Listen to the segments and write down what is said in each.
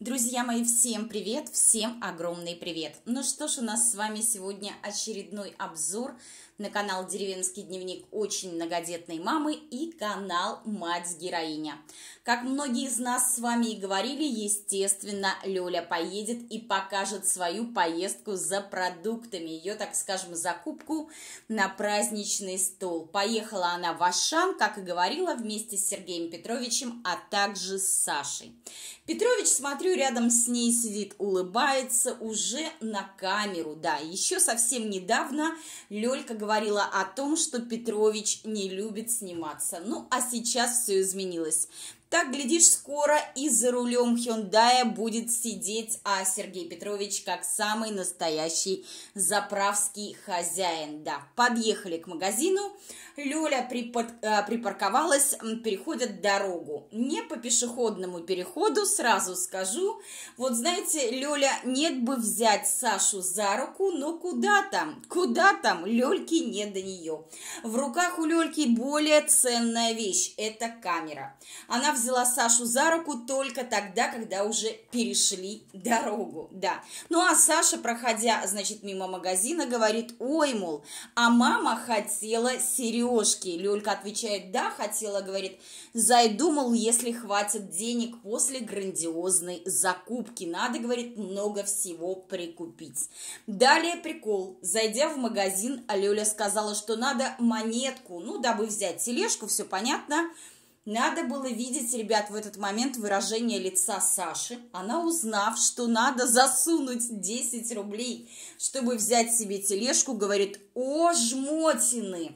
Друзья мои, всем привет, всем огромный привет. Ну что ж, у нас с вами сегодня очередной обзор на канал Деревенский дневник очень многодетной мамы и канал Мать-героиня. Как многие из нас с вами и говорили, естественно, Лёля поедет и покажет свою поездку за продуктами, ее, так скажем, закупку на праздничный стол. Поехала она в Ашан, как и говорила, вместе с Сергеем Петровичем, а также с Сашей. Петрович, смотрю, рядом с ней сидит, улыбается уже на камеру. Да, еще совсем недавно Лёлька говорила о том, что Петрович не любит сниматься. Ну, а сейчас все изменилось. Так, глядишь, скоро и за рулем Hyundai будет сидеть Сергей Петрович как самый настоящий заправский хозяин. Да, подъехали к магазину, Лёля припарковалась, переходят дорогу. Не по пешеходному переходу, сразу скажу. Вот знаете, Лёля, нет бы взять Сашу за руку, но куда там, Лёльке не до нее. В руках у Лёльки более ценная вещь – это камера. Она взяла Сашу за руку только тогда, когда уже перешли дорогу, да. Ну, а Саша, проходя, значит, мимо магазина, говорит: ой, мол, а мама хотела сережки. Лёлька отвечает: да, хотела, говорит, зайду, мол, если хватит денег после грандиозной закупки. Надо, говорит, много всего прикупить. Далее прикол. Зайдя в магазин, Лёля сказала, что надо монетку, ну, дабы взять тележку, все понятно. Надо было видеть, ребят, в этот момент выражение лица Саши. Она, узнав, что надо засунуть 10 рублей, чтобы взять себе тележку, говорит: о, жмотины!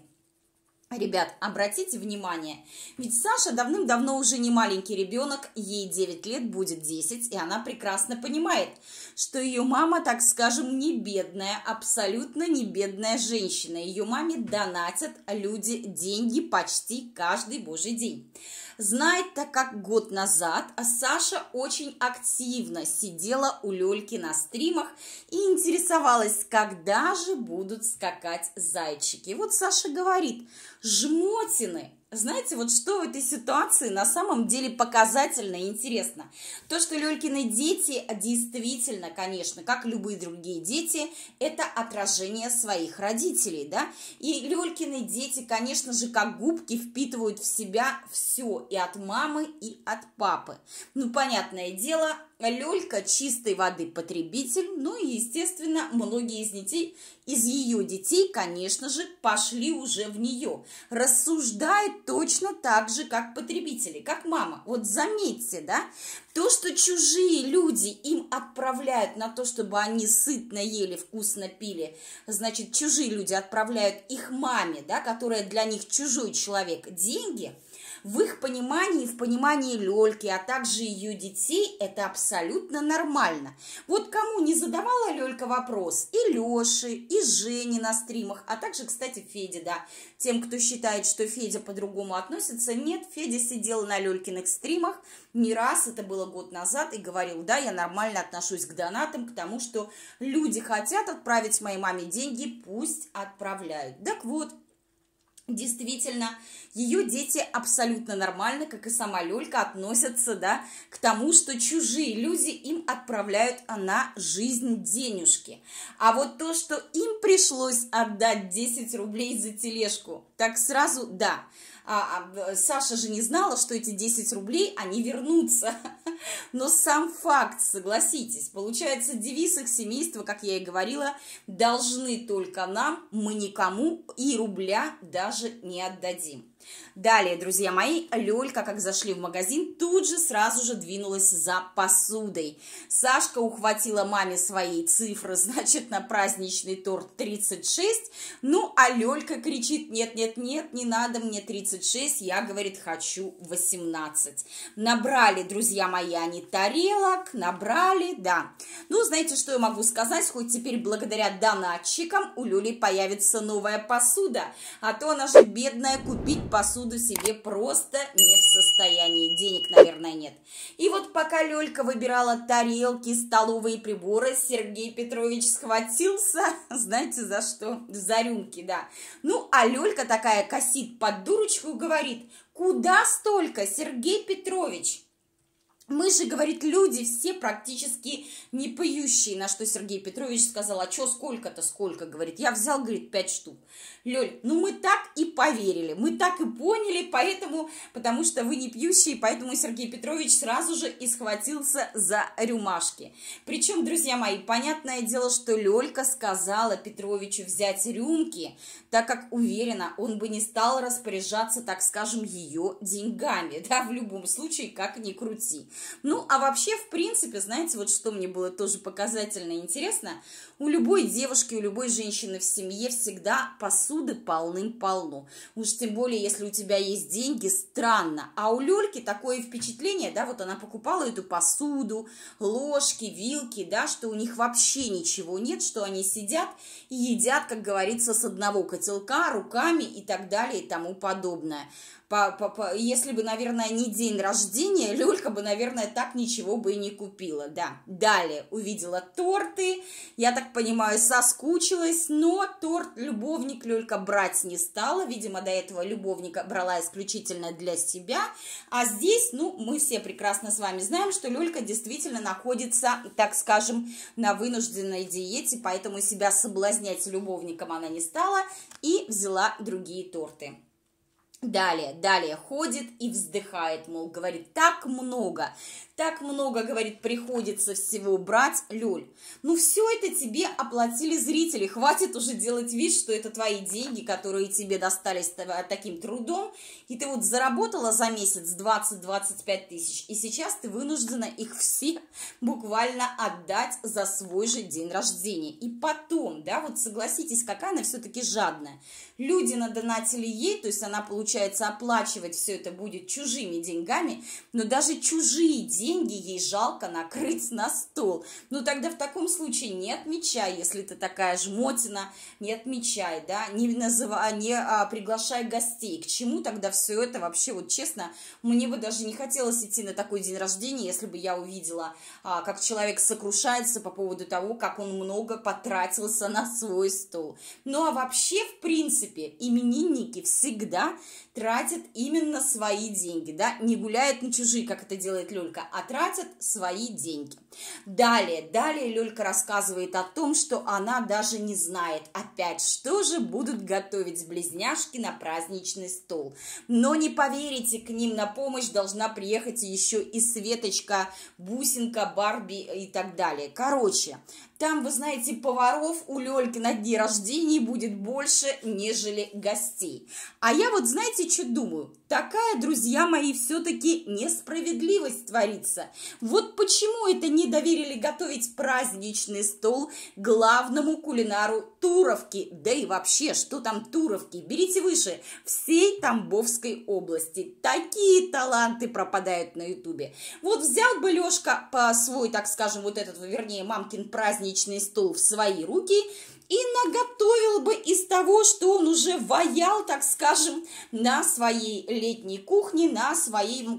Ребят, обратите внимание, ведь Саша давным-давно уже не маленький ребенок, ей 9 лет, будет 10, и она прекрасно понимает, что ее мама, так скажем, не бедная, абсолютно не бедная женщина. Ее маме донатят люди деньги почти каждый божий день. Знает, так как год назад Саша очень активно сидела у Лёльки на стримах и интересовалась, когда же будут скакать зайчики. И вот Саша говорит: жмотины. Знаете, вот что в этой ситуации на самом деле показательно и интересно? То, что Лёлькины дети действительно, конечно, как любые другие дети, это отражение своих родителей, да? И Лёлькины дети, конечно же, как губки впитывают в себя все, и от мамы, и от папы. Ну, понятное дело, Лёлька чистой воды потребитель, ну и, естественно, многие из ее детей, конечно же, пошли уже в нее. Рассуждает точно так же, как потребители, как мама. Вот заметьте, да, то, что чужие люди им отправляют на то, чтобы они сытно ели, вкусно пили, значит, чужие люди отправляют их маме, да, которая для них чужой человек, деньги. В их понимании, в понимании Лёльки, а также ее детей, это абсолютно нормально. Вот кому не задавала Лёлька вопрос, и Лёше, и Жене на стримах, а также, кстати, Феде, да. Тем, кто считает, что Федя по-другому относится, нет, Федя сидел на Лёлькиных стримах не раз, это было год назад, и говорил: да, я нормально отношусь к донатам, к тому, что люди хотят отправить моей маме деньги, пусть отправляют. Так вот, действительно, ее дети абсолютно нормально, как и сама Лёлька, относятся, да, к тому, что чужие люди им отправляют на жизнь денежки. А вот то, что им пришлось отдать 10 рублей за тележку, так сразу, да. Саша же не знала, что эти 10 рублей, они вернутся. Но сам факт, согласитесь, получается, девиз их семейства, как я и говорила: должны только нам, мы никому и рубля даже не отдадим. Далее, друзья мои, Лёлька, как зашли в магазин, тут же сразу же двинулась за посудой. Сашка ухватила маме своей цифры, значит, на праздничный торт 36. Ну, а Лёлька кричит: нет, не надо мне 36, я, говорит, хочу 18. Набрали, друзья мои, они тарелок, набрали, да. Ну, знаете, что я могу сказать? Хоть теперь благодаря донатчикам у Лёли появится новая посуда, а то она же бедная, купить посуду себе просто не в состоянии. Денег, наверное, нет. И вот пока Лёлька выбирала тарелки, столовые приборы, Сергей Петрович схватился, знаете, за что? За рюмки, да. Ну, а Лёлька такая косит под дурочку и говорит: куда столько, Сергей Петрович? Мы же, говорит, люди все практически не поющие, на что Сергей Петрович сказал, а что сколько-то, сколько, говорит, я взял, говорит, 5 штук. Лёль, ну мы так и поверили, мы так и поняли, поэтому, потому что вы не пьющие, поэтому Сергей Петрович сразу же и схватился за рюмашки. Причем, друзья мои, понятное дело, что Лёлька сказала Петровичу взять рюмки, так как уверена, он бы не стал распоряжаться, так скажем, ее деньгами, да, в любом случае, как ни крути. Ну, а вообще, в принципе, знаете, вот что мне было тоже показательно и интересно, у любой девушки, у любой женщины в семье всегда посуды полным-полно. Уж тем более, если у тебя есть деньги, странно. А у Лёльки такое впечатление, да, вот она покупала эту посуду, ложки, вилки, да, что у них вообще ничего нет, что они сидят и едят, как говорится, с одного котелка, руками и так далее и тому подобное. Если бы, наверное, не день рождения, Лёлька бы, наверное, так ничего бы и не купила, да. Далее увидела торты, я так понимаю, соскучилась, но торт любовник Лёлька брать не стала, видимо, до этого любовника брала исключительно для себя, а здесь, ну, мы все прекрасно с вами знаем, что Лёлька действительно находится, так скажем, на вынужденной диете, поэтому себя соблазнять любовником она не стала и взяла другие торты. Далее ходит и вздыхает, мол, говорит, так много, говорит, приходится всего брать, Лёль. Ну, все это тебе оплатили зрители, хватит уже делать вид, что это твои деньги, которые тебе достались таким трудом, и ты вот заработала за месяц 20-25 тысяч, и сейчас ты вынуждена их все буквально отдать за свой же день рождения. И потом, да, вот согласитесь, какая она все-таки жадная. Люди надонатили ей, то есть она, получается, оплачивать все это будет чужими деньгами, но даже чужие деньги ей жалко накрыть на стол. Ну тогда в таком случае не отмечай, если ты такая жмотина, не отмечай, да, не приглашай гостей. К чему тогда все это вообще, вот честно, мне бы даже не хотелось идти на такой день рождения, если бы я увидела, как человек сокрушается по поводу того, как он много потратился на свой стол. Ну а вообще, в принципе, именинники всегда тратят именно свои деньги, да, не гуляют на чужие, как это делает Лёлька, а тратят свои деньги. Далее Лёлька рассказывает о том, что она даже не знает опять, что же будут готовить близняшки на праздничный стол. Но не поверите, к ним на помощь должна приехать еще и Светочка, Бусинка, Барби и так далее. Короче, там, вы знаете, поваров у Лёльки на дне рождения будет больше, нежели гостей. А я вот, знаете, что думаю? Такая, друзья мои, все-таки несправедливость творится. Вот почему это не доверили готовить праздничный стол главному кулинару Туровки. Да и вообще, что там Туровки? Берите выше, всей Тамбовской области. Такие таланты пропадают на ютубе. Вот взял бы Лёшка по свой, так скажем, вот этот, вернее, мамкин праздничный стол в свои руки и наготовил бы из того, что он уже ваял, так скажем, на своей летней кухне, на своем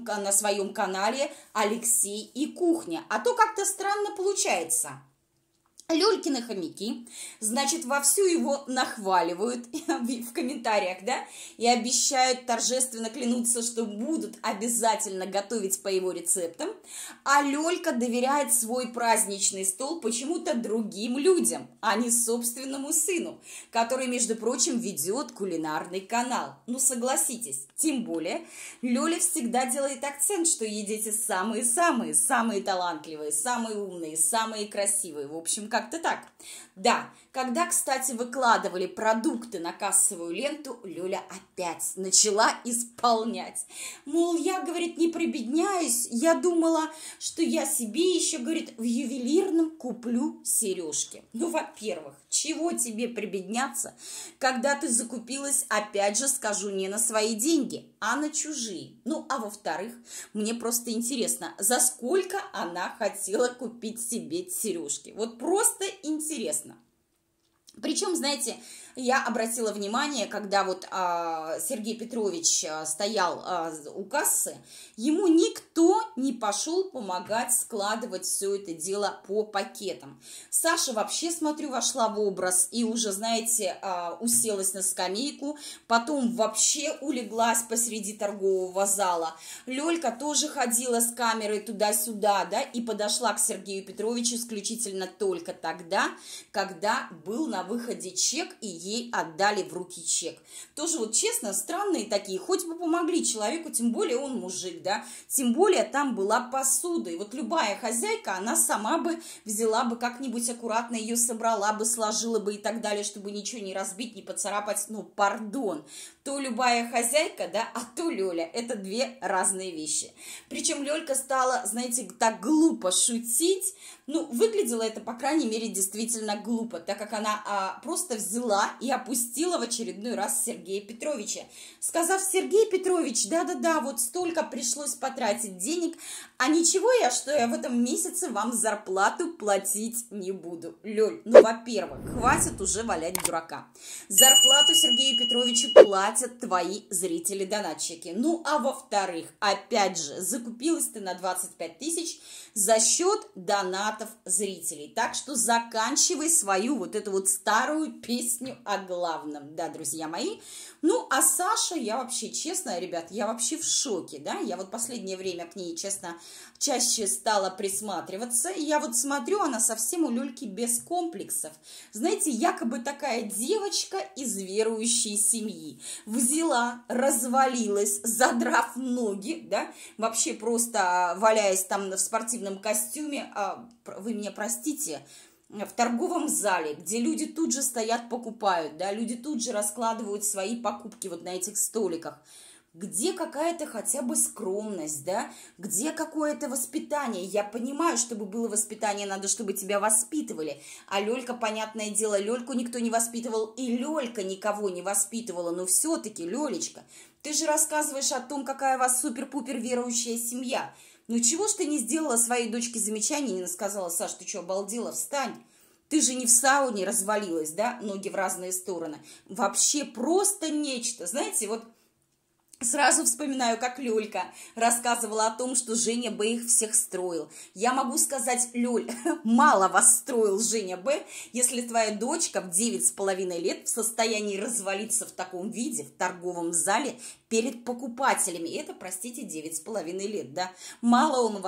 канале «Алексей и кухня». А то как-то странно получается. Лёлькины хомяки, значит, вовсю его нахваливают в комментариях, да, и обещают, торжественно клянутся, что будут обязательно готовить по его рецептам, а Лёлька доверяет свой праздничный стол почему-то другим людям, а не собственному сыну, который, между прочим, ведет кулинарный канал. Ну, согласитесь, тем более Лёля всегда делает акцент, что ей дети самые-самые, самые талантливые, самые умные, самые красивые, в общем, как-то так. Да, когда, кстати, выкладывали продукты на кассовую ленту, Лёля опять начала исполнять. Мол, я, говорит, не прибедняюсь, я думала, что я себе еще, говорит, в ювелирном куплю сережки. Ну, во-первых, чего тебе прибедняться, когда ты закупилась, опять же скажу, не на свои деньги, а на чужие. Ну, а во-вторых, мне просто интересно, за сколько она хотела купить себе сережки. Вот просто интересно. Причем, знаете, я обратила внимание, когда вот Сергей Петрович стоял у кассы, ему никто не пошел помогать складывать все это дело по пакетам. Саша вообще, смотрю, вошла в образ и уже, знаете, уселась на скамейку, потом вообще улеглась посреди торгового зала. Лёлька тоже ходила с камерой туда-сюда, да, и подошла к Сергею Петровичу исключительно только тогда, когда был на выходе чек, и ей отдали в руки чек. Тоже вот честно, странные такие, хоть бы помогли человеку, тем более он мужик, да, тем более там была посуда, и вот любая хозяйка, она сама бы взяла бы как-нибудь аккуратно ее собрала бы, сложила бы и так далее, чтобы ничего не разбить, не поцарапать, ну, пардон. То любая хозяйка, да, а то Лёля, это две разные вещи. Причем Лёлька стала, знаете, так глупо шутить, ну, выглядело это, по крайней мере, действительно глупо, так как она просто взяла и опустила в очередной раз Сергея Петровича, сказав: Сергей Петрович, да-да-да, вот столько пришлось потратить денег, а ничего что я в этом месяце вам зарплату платить не буду. Лёль, ну, во-первых, хватит уже валять дурака. Зарплату Сергею Петровичу платят твои зрители-донатчики. Ну, а во-вторых, опять же, закупилась ты на 25 тысяч за счет донатов зрителей. Так что заканчивай свою вот эту вот старую песню о главном, да, друзья мои. Ну, а Саша, я вообще, честно, ребят, я вообще в шоке, да, я вот последнее время к ней, честно, чаще стала присматриваться, и я вот смотрю, она совсем у Лёльки без комплексов. Знаете, якобы такая девочка из верующей семьи. Взяла, развалилась, задрав ноги, да, вообще просто валяясь там в спортивном костюме, вы меня простите, в торговом зале, где люди тут же стоят, покупают, да, люди тут же раскладывают свои покупки вот на этих столиках. Где какая-то хотя бы скромность, да, где какое-то воспитание. Я понимаю, чтобы было воспитание, надо, чтобы тебя воспитывали. А Лёлька, понятное дело, Лёльку никто не воспитывал, и Лёлька никого не воспитывала. Но все-таки, Лёлечка, ты же рассказываешь о том, какая у вас супер-пупер верующая семья. Ну чего ж ты не сделала своей дочке замечание, не сказала: Саш, ты что, обалдела, встань. Ты же не в сауне развалилась, да, ноги в разные стороны. Вообще просто нечто. Знаете, вот сразу вспоминаю, как Лёлька рассказывала о том, что Женя Б. их всех строил. Я могу сказать: Лёль, мало вас строил Женя Б., если твоя дочка в 9,5 лет в состоянии развалиться в таком виде в торговом зале перед покупателями. И это, простите, 9,5 лет, да. Мало он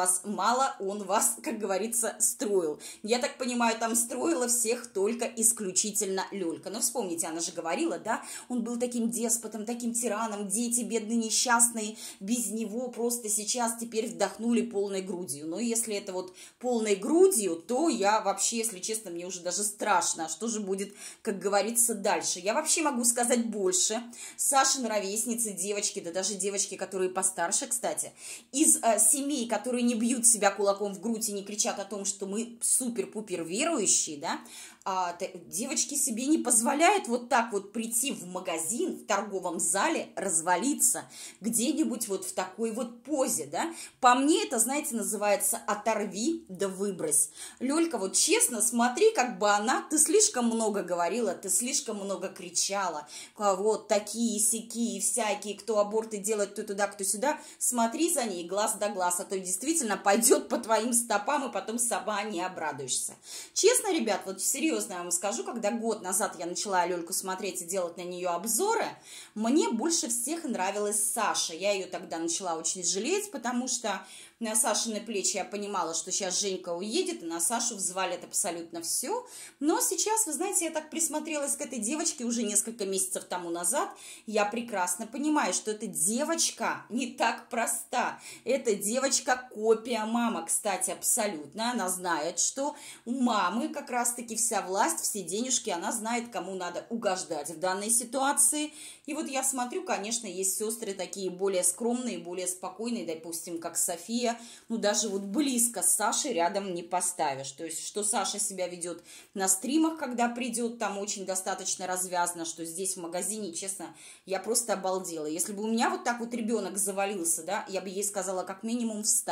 вас, как говорится, строил. Я так понимаю, там строила всех только исключительно Лёлька. Но вспомните, она же говорила, да, он был таким деспотом, таким тираном, дети бедные, несчастные, без него просто сейчас теперь вдохнули полной грудью. Но если это вот полной грудью, то я вообще, если честно, мне уже даже страшно, что же будет, как говорится, дальше. Я вообще могу сказать больше. Сашины ровесницы, девочки, да даже девочки, которые постарше, кстати, из семей, которые не бьют себя кулаком в грудь и не кричат о том, что мы супер-пупер верующие, да, девочки себе не позволяют вот так вот прийти в магазин, в торговом зале, развалиться где-нибудь вот в такой вот позе, да. По мне это, знаете, называется «оторви да выбрось». Лёлька, вот честно, смотри, как бы ты слишком много говорила, ты слишком много кричала, вот такие-сякие, всякие, кто аборты делает, кто туда, кто сюда, смотри за ней глаз да глаз, а то действительно пойдет по твоим стопам, и потом сама не обрадуешься. Честно, ребят, вот серьезно я вам скажу, когда год назад я начала Лёльку смотреть и делать на нее обзоры, мне больше всех нравилась Саша. Я ее тогда начала очень жалеть, потому что на Сашины плечи я понимала, что сейчас Женька уедет, и на Сашу взвалит абсолютно все. Но сейчас, вы знаете, я так присмотрелась к этой девочке уже несколько месяцев тому назад. Я прекрасно понимаю, что эта девочка не так проста. Эта девочка копия мамы, кстати, абсолютно. Она знает, что у мамы как раз-таки вся власть, все денежки, она знает, кому надо угождать в данной ситуации. И вот я смотрю, конечно, есть сестры такие более скромные, более спокойные, допустим, как София. Ну, даже вот близко с Сашей рядом не поставишь. То есть, что Саша себя ведет на стримах, когда придет, там очень достаточно развязно, что здесь в магазине, честно, я просто обалдела. Если бы у меня вот так вот ребенок завалился, да, я бы ей сказала, как минимум, встань.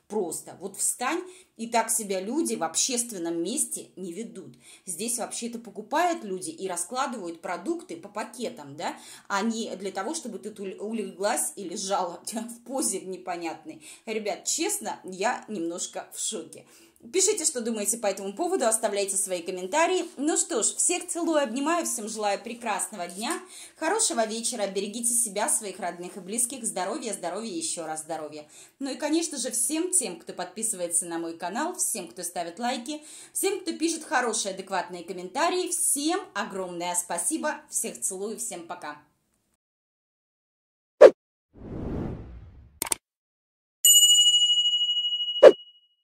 Просто. Вот встань, и так себя люди в общественном месте не ведут. Здесь вообще-то покупают люди и раскладывают продукты по пакетам, да, а не для того, чтобы ты улеглась и лежала в позе непонятной. Ребят, честно, я немножко в шоке. Пишите, что думаете по этому поводу, оставляйте свои комментарии. Ну что ж, всех целую, обнимаю, всем желаю прекрасного дня, хорошего вечера, берегите себя, своих родных и близких, здоровья, здоровья и еще раз здоровья. Ну и, конечно же, всем тем, кто подписывается на мой канал, всем, кто ставит лайки, всем, кто пишет хорошие, адекватные комментарии, всем огромное спасибо, всех целую, всем пока.